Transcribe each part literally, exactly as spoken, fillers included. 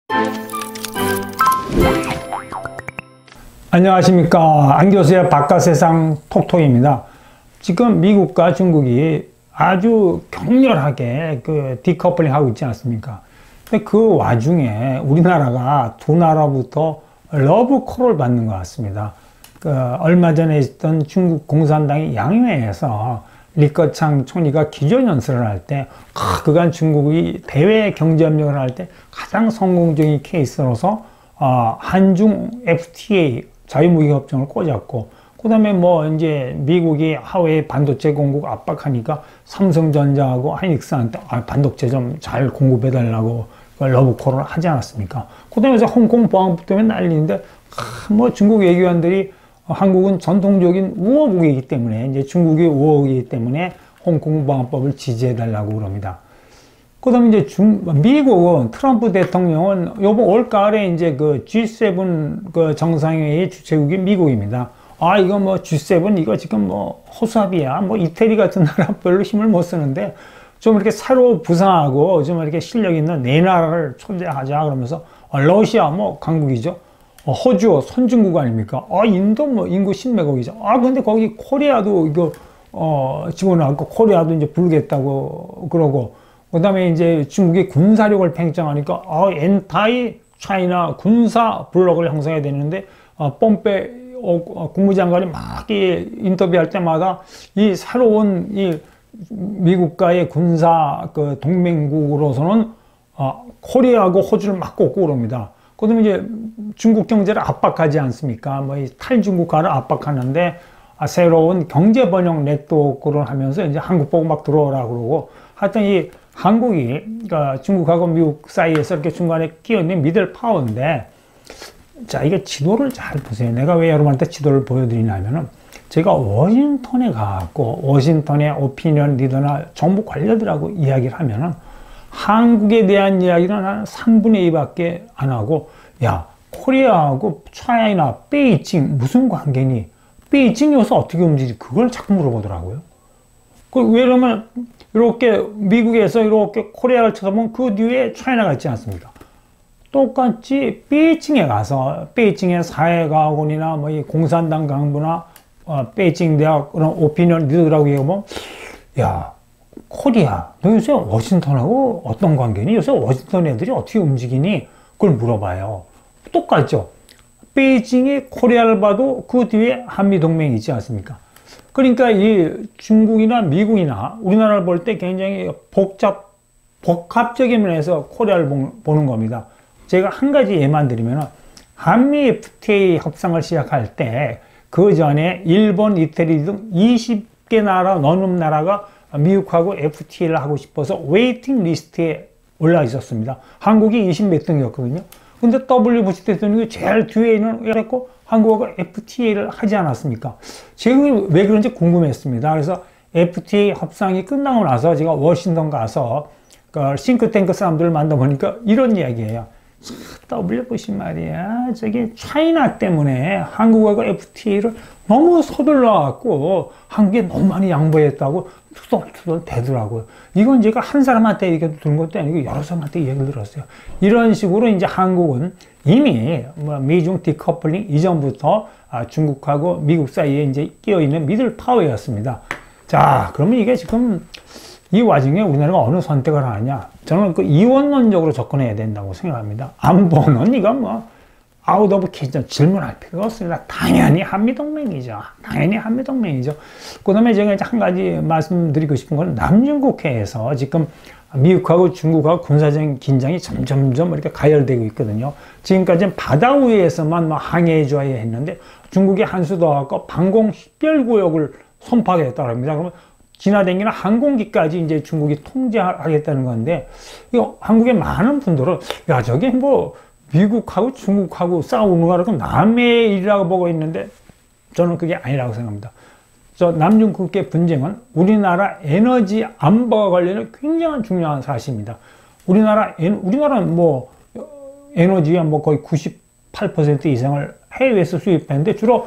안녕하십니까. 안교수의 바깥세상 톡톡입니다. 지금 미국과 중국이 아주 격렬하게 그 디커플링 하고 있지 않습니까? 근데 그 와중에 우리나라가 두 나라부터 러브콜을 받는 것 같습니다. 그 얼마 전에 있던 중국 공산당의 양회에서 리커창 총리가 기조연설을 할 때, 아, 그간 중국이 대외 경제협력을 할 때 가장 성공적인 케이스로서 어, 한중 에프티에이 자유무역협정을 꽂았고, 그 다음에 뭐 이제 미국이 하웨이 반도체 공급 압박하니까 삼성전자하고 하이닉스한테 아, 반도체 좀 잘 공급해달라고 러브콜을 하지 않았습니까? 그 다음에 홍콩 보안법 때문에 난리인데, 아, 뭐 중국 외교관들이 한국은 전통적인 우호국이기 때문에, 이제 중국이 우호국이기 때문에 홍콩 보안법을 지지해달라고 그럽니다. 그 다음에 이제 중, 미국은 트럼프 대통령은 요번 올가을에 이제 그 지 세븐 그 정상회의 주최국이 미국입니다. 아, 이거 뭐 지 세븐 이거 지금 뭐 호수아비야. 뭐 이태리 같은 나라 별로 힘을 못 쓰는데 좀 이렇게 새로 부상하고 좀 이렇게 실력 있는 네 나라를 초대하자 그러면서 아, 러시아 뭐 강국이죠. 어, 호주 선진국 아닙니까? 아, 인도 뭐 인구 십몇억이죠. 아, 근데 거기 코리아도 이거 어, 집어넣고 코리아도 이제 부르겠다고 그러고, 그 다음에 이제 중국이 군사력을 팽창하니까 아, 엔타이 차이나 군사 블록을 형성해야 되는데 어, 뽐페 어, 국무장관이 막 이 인터뷰할 때마다 이 새로운 이 미국과의 군사 그 동맹국으로서는 어, 코리아하고 호주를 막 꼽고 그럽니다. 그다음에 이제 중국 경제를 압박하지 않습니까? 뭐 이 탈중국화를 압박하는데 아, 새로운 경제 번영 네트워크를 하면서 이제 한국 보고 막 들어오라 그러고, 하여튼 이 한국이 그러니까 중국하고 미국 사이에서 이렇게 중간에 끼어 있는 미들 파워인데, 자, 이게 지도를 잘 보세요. 내가 왜 여러분한테 지도를 보여드리냐면은, 제가 워싱턴에 가고 워싱턴의 오피니언 리더나 정부 관료들하고 이야기를 하면은 한국에 대한 이야기는 한 삼분의 이밖에 안 하고, 야, 코리아하고 차이나 베이징 무슨 관계니? 베이징 요새 어떻게 움직이지? 그걸 자꾸 물어보더라고요. 그 왜냐면 이렇게 미국에서 이렇게 코리아를 쳐다보면 그 뒤에 차이나가 있지 않습니까? 똑같이 베이징에 가서 베이징의 사회과학원이나 뭐 이 공산당 강부나 어, 베이징 대학 그런 오피니언 리더라고 얘기하면, 야, 코리아, 너 요새 워싱턴하고 어떤 관계니? 요새 워싱턴 애들이 어떻게 움직이니? 그걸 물어봐요. 똑같죠? 베이징이 코리아를 봐도 그 뒤에 한미동맹이 있지 않습니까? 그러니까 이 중국이나 미국이나 우리나라를 볼 때 굉장히 복잡, 복합적인 면에서 코리아를 보는 겁니다. 제가 한 가지 예만 드리면, 한미 에프티에이 협상을 시작할 때 그 전에 일본, 이태리 등 이십 개 나라 넘는 나라가 미국하고 에프티에이를 하고 싶어서 웨이팅 리스트에 올라 있었습니다. 한국이 이십 몇 등이었거든요. 근데 더블유 부시 대통령이 제일 뒤에 있는 이랬고 한국하고 에프티에이를 하지 않았습니까? 제가 왜 그런지 궁금했습니다. 그래서 에프티에이 협상이 끝나고 나서 제가 워싱턴 가서 그 싱크탱크 사람들을 만나보니까 이런 이야기예요. 더블유 부시 말이야, 저기 차이나 때문에 한국하고 에프티에이를 너무 서둘러갖고 한국에 너무 많이 양보했다고 투덜투덜 대더라고요. 이건 제가 한 사람한테 얘기 들은 것도 아니고 여러 사람한테 얘기를 들었어요. 이런 식으로 이제 한국은 이미 뭐 미중 디커플링 이전부터 아, 중국하고 미국 사이에 이제 끼어 있는 미들 파워였습니다. 자, 그러면 이게 지금 이 와중에 우리나라가 어느 선택을 하느냐? 저는 그 이원론적으로 접근해야 된다고 생각합니다. 안보는 이거 뭐 아웃 오브 퀴즈 질문할 필요가 없습니다. 당연히 한미동맹이죠. 당연히 한미동맹이죠. 그 다음에 제가 이제 한 가지 말씀드리고 싶은 건, 남중국해에서 지금 미국하고 중국하고 군사적인 긴장이 점점점 이렇게 가열되고 있거든요. 지금까지는 바다 위에서만 막 항해해 줘야 했는데 중국이 한수 더 갖고 방공 식별구역을 선포하겠다고 합니다. 그러면 지나다니는 항공기까지 이제 중국이 통제하겠다는 건데, 이거 한국의 많은 분들은 야, 저게 뭐 미국하고 중국하고 싸우는 거라고 남의 일이라고 보고 있는데, 저는 그게 아니라고 생각합니다. 저 남중국해 분쟁은 우리나라 에너지 안보와 관련해 굉장히 중요한 사실입니다. 우리나라 우리나라는 뭐 에너지의 뭐 거의 구십팔 퍼센트 이상을 해외에서 수입하는데 주로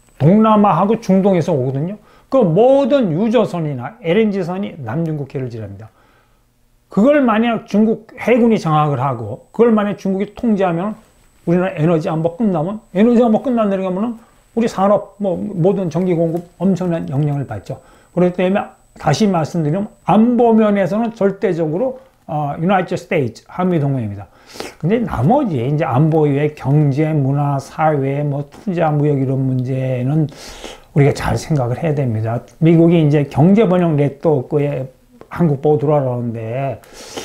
동남아하고 중동에서 오거든요. 그 모든 유조선이나 엘엔지선이 남중국해를 지납니다. 그걸 만약 중국 해군이 장악을 하고 그걸 만약 중국이 통제하면 우리나라 에너지 안보 끝나면 에너지 안보 끝난다는 거면 우리 산업 뭐 모든 전기 공급 엄청난 영향을 받죠. 그렇기 때문에 다시 말씀드리면 안보 면에서는 절대적으로 어, 유나이티드 스테이츠 한미 동맹입니다. 근데 나머지 이제 안보 이외에 경제, 문화, 사회, 뭐 투자, 무역 이런 문제는 우리가 잘 생각을 해야 됩니다. 미국이 이제 경제 번영 네트워크에 한국 보고 들어가는데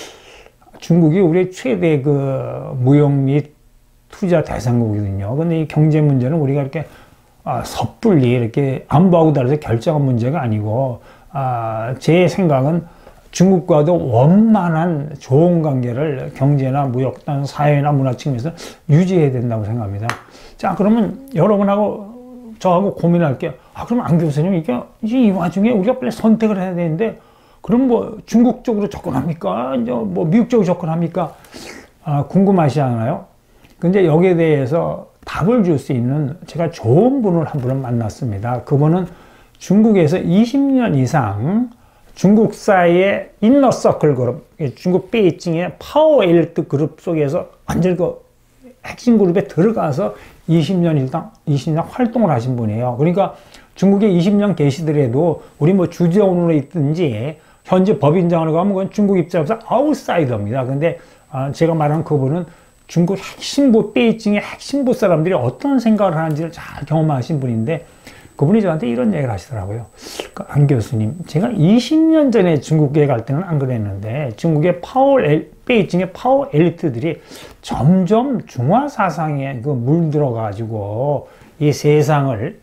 중국이 우리 최대 그 무역 및 투자 대상국이거든요. 근데 이 경제 문제는 우리가 이렇게 아, 섣불리 이렇게 안보하고 달라서 결정한 문제가 아니고 아, 제 생각은 중국과도 원만한 좋은 관계를 경제나 무역, 사회나 문화 측면에서 유지해야 된다고 생각합니다. 자, 그러면 여러분하고 저하고 고민할게요. 아, 그럼 안 교수님, 이게 이 와중에 우리가 빨리 선택을 해야 되는데, 그럼 뭐 중국 쪽으로 접근합니까? 이제 뭐 미국 쪽으로 접근합니까? 아, 궁금하시 않아요? 근데 여기에 대해서 답을 줄 수 있는 제가 좋은 분을 한 분을 만났습니다. 그분은 중국에서 이십 년 이상 중국사의 인너서클 그룹, 중국 베이징의 파워 엘리트 그룹 속에서 완전 그 핵심 그룹에 들어가서 이십 년 이상, 이십 년 활동을 하신 분이에요. 그러니까 중국에 이십 년 계시더라도 우리 뭐 주재원으로 있든지 현재 법인장으로 가면 그건 중국 입장에서 아웃사이더입니다. 근데 제가 말한 그분은 중국 핵심부, 베이징의 핵심부 사람들이 어떤 생각을 하는지를 잘 경험하신 분인데 그분이 저한테 이런 얘기를 하시더라고요. 안 교수님, 제가 이십 년 전에 중국에 갈 때는 안 그랬는데 중국의 파워, 베이징의 파워 엘리트들이 점점 중화 사상에 그 물들어가지고 이 세상을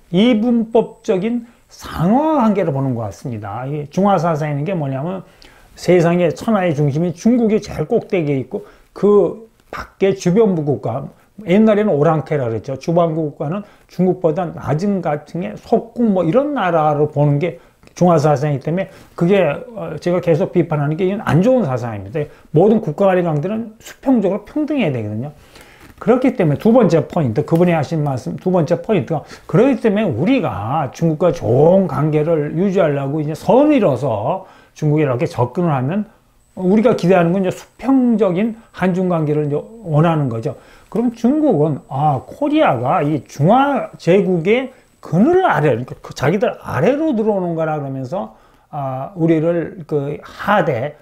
이분법적인 상하 관계로 보는 것 같습니다. 이 중화 사상이라는 게 뭐냐면 세상의 천하의 중심이 중국이 제일 꼭대기에 있고 그 밖에 주변부 국가, 옛날에는 오랑캐라 그랬죠. 주변부 국가는 중국보다 낮은 가층의 속국 뭐 이런 나라로 보는 게 중화 사상이기 때문에 그게 제가 계속 비판하는 게 이건 안 좋은 사상입니다. 모든 국가 간의 관계는 수평적으로 평등해야 되거든요. 그렇기 때문에 두 번째 포인트, 그분이 하신 말씀 두 번째 포인트가 그렇기 때문에 우리가 중국과 좋은 관계를 유지하려고 이제 선이로서 중국에 이렇게 접근을 하면 우리가 기대하는 건 이제 수평적인 한중 관계를 이제 원하는 거죠. 그럼 중국은 아 코리아가 이 중화 제국의 그늘 아래, 그러니까 그 자기들 아래로 들어오는 거라 그러면서 아 우리를 그 하대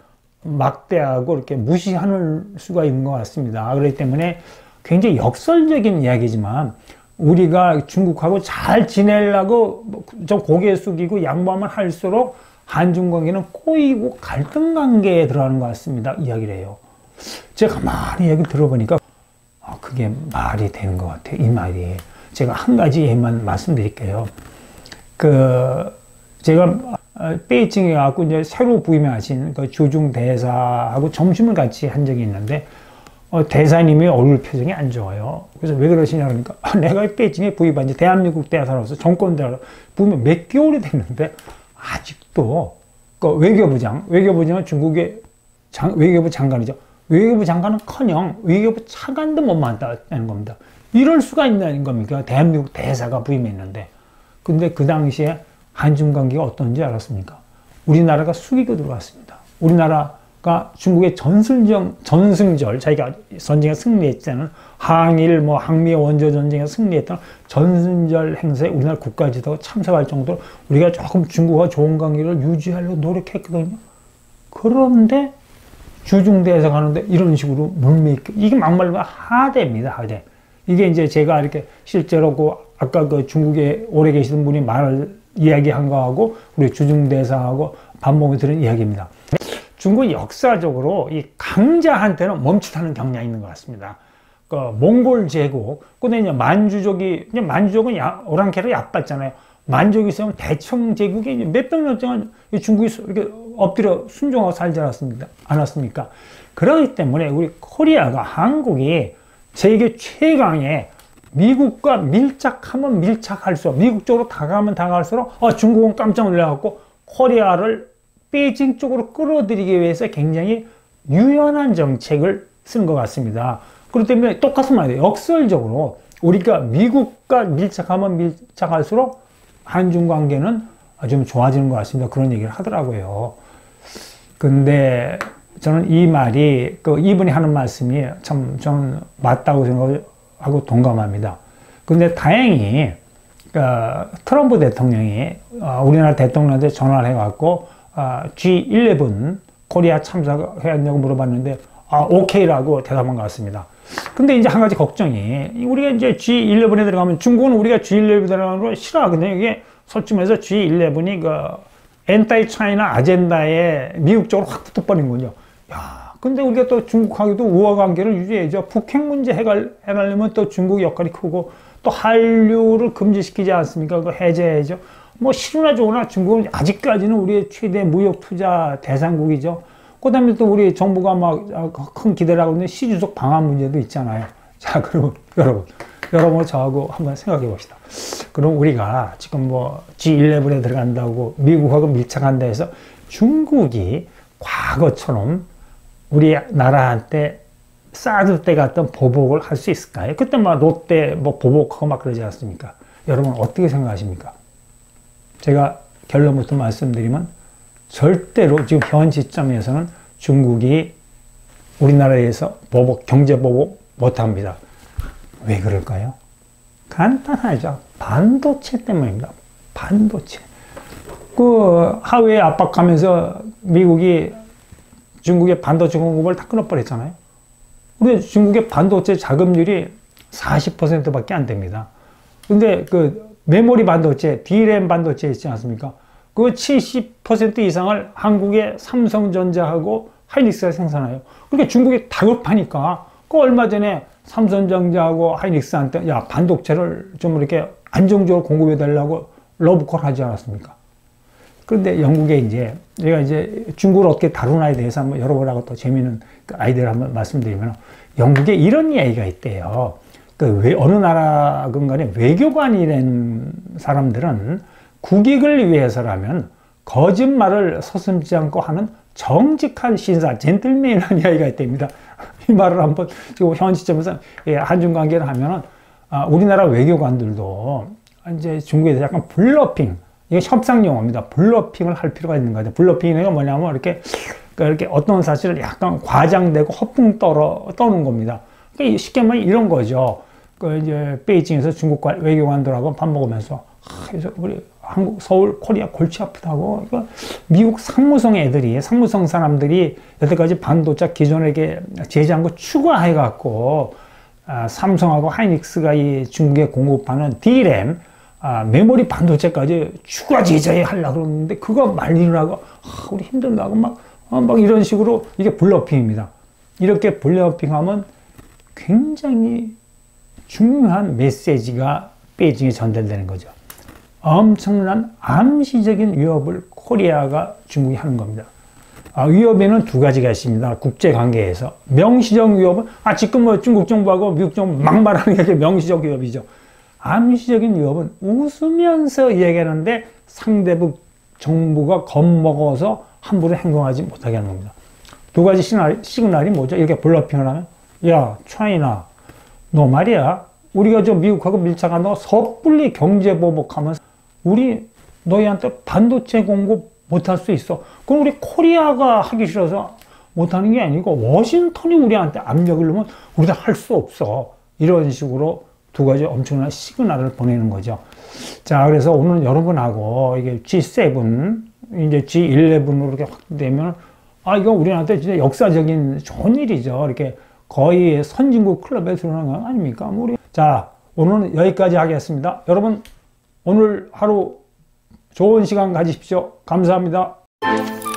막대하고 이렇게 무시하는 수가 있는 것 같습니다. 그렇기 때문에 굉장히 역설적인 이야기지만 우리가 중국하고 잘 지내려고 좀 고개 숙이고 양보하면 할수록 한중 관계는 꼬이고 갈등 관계에 들어가는 것 같습니다. 이야기를 해요. 제가 가만히 얘기 들어보니까 아, 그게 말이 되는 것 같아요. 이 말이. 제가 한 가지 예만 말씀드릴게요. 그, 제가 베이징에 가고 이제 새로 부임하신 그 주중 대사하고 점심을 같이 한 적이 있는데, 어, 대사님이 얼굴 표정이 안 좋아요. 그래서 왜 그러시냐 그러니까, 아, 내가 베이징에 부임한 지 대한민국 대사로서 정권 대사로 부임은 몇 개월이 됐는데, 아직도 그 외교부장, 외교부장은 중국의 장, 외교부 장관이죠. 외교부 장관은커녕 외교부 차관도 못 만났다는 겁니다. 이럴 수가 있는 겁니까? 대한민국 대사가 부임했는데. 근데 그 당시에 한중 관계가 어떤지 알았습니까? 우리나라가 숙이고 들어왔습니다. 우리나라가 중국의 전승정, 전승절, 자기가 전쟁에 승리했다는 항일, 뭐 항미 원조 전쟁에 승리했던 전승절 행사에 우리나라 국가지도가 참석할 정도로 우리가 조금 중국과 좋은 관계를 유지하려고 노력했거든요. 그런데 주중대에서 가는데 이런 식으로 물밀기, 이게 막말로 하대입니다, 하대. 이게 이제 제가 이렇게 실제로 그 아까 그 중국에 오래 계시던 분이 말을 이야기한 거하고 우리 주중대사하고 반복을 들은 이야기입니다. 중국 역사적으로 이 강자한테는 멈칫하는 경향이 있는 것 같습니다. 그 몽골 제국, 근데 이제 만주족이, 이제 만주족은 야, 오랑캐로 얕봤잖아요. 만족이 있으면 대청 제국이 몇백 년 동안 중국이 이렇게 엎드려 순종하고 살지 않았습니까? 않았습니까? 그렇기 때문에 우리 코리아가, 한국이 세계 최강의 미국과 밀착하면 밀착할수록, 미국 쪽으로 다가가면 다가갈수록, 어, 중국은 깜짝 놀라갖고 코리아를 베이징 쪽으로 끌어들이기 위해서 굉장히 유연한 정책을 쓴 것 같습니다. 그렇기 때문에 똑같은 말이에요. 역설적으로 우리가 미국과 밀착하면 밀착할수록 한중 관계는 좀 좋아지는 것 같습니다. 그런 얘기를 하더라고요. 근데 저는 이 말이 그 이분이 하는 말씀이 참 저는 맞다고 생각하고 동감합니다. 근데 다행히 그 트럼프 대통령이 우리나라 대통령한테 전화를 해갖고 지 일레븐 코리아 참석해야냐고 물어봤는데 아 오케이라고 대답한 것 같습니다. 근데 이제 한 가지 걱정이 우리가 이제 지 일레븐에 들어가면 중국은 우리가 지 일레븐에 들어가는 걸 싫어하거든요. 이게 솔직히 말해서 지 일레븐이 그 엔타이 차이나 아젠다에 미국 쪽으로 확 붙어버린군요. 야, 근데 우리가 또 중국하고도 우호 관계를 유지해야죠. 북핵 문제 해결, 해결하려면 또 중국 역할이 크고 또 한류를 금지시키지 않습니까? 그거 해제해야죠. 뭐 싫으나 좋으나 중국은 아직까지는 우리의 최대 무역 투자 대상국이죠. 그 다음에 또 우리 정부가 막 큰 기대를 하고 있는 시주석 방한 문제도 있잖아요. 자, 그럼 여러분, 여러분 저하고 한번 생각해 봅시다. 그럼 우리가 지금 뭐 지 일레븐에 들어간다고 미국하고 밀착한다 해서 중국이 과거처럼 우리 나라한테 사드 때 같은 보복을 할 수 있을까요? 그때 막 롯데 뭐 보복하고 막 그러지 않습니까? 여러분 어떻게 생각하십니까? 제가 결론부터 말씀드리면 절대로 지금 현 시점에서는 중국이 우리나라에서 보복, 경제 보복 못합니다. 왜 그럴까요? 간단하죠. 반도체 때문입니다. 반도체. 그 하위에 압박하면서 미국이 중국의 반도체 공급을 다 끊어버렸잖아요. 우리 중국의 반도체 자금률이 사십 퍼센트밖에 안 됩니다. 근데 그 메모리 반도체, 디램 반도체 있지 않습니까? 그 칠십 퍼센트 이상을 한국의 삼성전자하고 하이닉스가 생산해요. 그러니까 중국이 다급하니까 그 얼마 전에 삼성전자하고 하이닉스한테 야 반도체를 좀 이렇게 안정적으로 공급해 달라고 러브콜 하지 않았습니까? 그런데 영국에 이제 제가 이제 중국을 어떻게 다루나에 대해서 한번 여러분하고 또 재미있는 그 아이디어를 한번 말씀드리면 영국에 이런 이야기가 있대요. 그 왜 어느 나라건 간에 외교관이라는 사람들은 국익을 위해서라면 거짓말을 서슴지 않고 하는 정직한 신사, 젠틀맨이라는 이야기가 있답니다. 이 말을 한번 지금 현 시점에서 한중 관계를 하면은 아, 우리나라 외교관들도 이제 중국에 대해서 약간 블러핑, 이게 협상 용어입니다. 블러핑을 할 필요가 있는 거죠. 블러핑이 뭐냐면 이렇게 이렇게 어떤 사실을 약간 과장되고 허풍 떨어 떠는 겁니다. 그러니까 쉽게 말하면 이런 거죠. 그 이제 베이징에서 중국 외교관들하고 밥 먹으면서 아, 그래서 우리 한국 서울 코리아 골치 아프다고 이거 미국 상무성 애들이 상무성 사람들이 여태까지 반도체 기존에게 제재한 거 추가해 갖고 아, 삼성하고 하이닉스가 이 중국에 공급하는 디램 아, 메모리 반도체까지 추가 제재하려고 그러는데 그거 말리느라고 아, 우리 힘들다고 막, 어, 막 이런 식으로 이게 블러핑입니다. 이렇게 블러핑하면 굉장히 중요한 메시지가 베이징에 전달되는 거죠. 엄청난 암시적인 위협을 코리아가 중국이 하는 겁니다. 아, 위협에는 두 가지가 있습니다. 국제관계에서. 명시적 위협은, 아, 지금 뭐 중국 정부하고 미국 정부 막말하는 게 명시적 위협이죠. 암시적인 위협은 웃으면서 이야기하는데 상대국 정부가 겁먹어서 함부로 행동하지 못하게 하는 겁니다. 두 가지 시그널이, 시그널이 뭐죠? 이렇게 블러핑을 하면, 야, 차이나, 너 말이야. 우리가 저 미국하고 밀착한다고 섣불리 경제 보복하면 우리 너희한테 반도체 공급 못할 수 있어. 그럼 우리 코리아가 하기 싫어서 못하는 게 아니고 워싱턴이 우리한테 압력을 넣으면 우리가 할 수 없어. 이런 식으로 두 가지 엄청난 시그널을 보내는 거죠. 자, 그래서 오늘 여러분하고 이게 지 세븐, 이제 지 일레븐으로 이렇게 확대되면 아, 이거 우리한테 진짜 역사적인 좋은 일이죠. 이렇게 거의 선진국 클럽에 들어가는 거 아닙니까? 우리. 자, 오늘은 여기까지 하겠습니다. 여러분, 오늘 하루 좋은 시간 가지십시오. 감사합니다.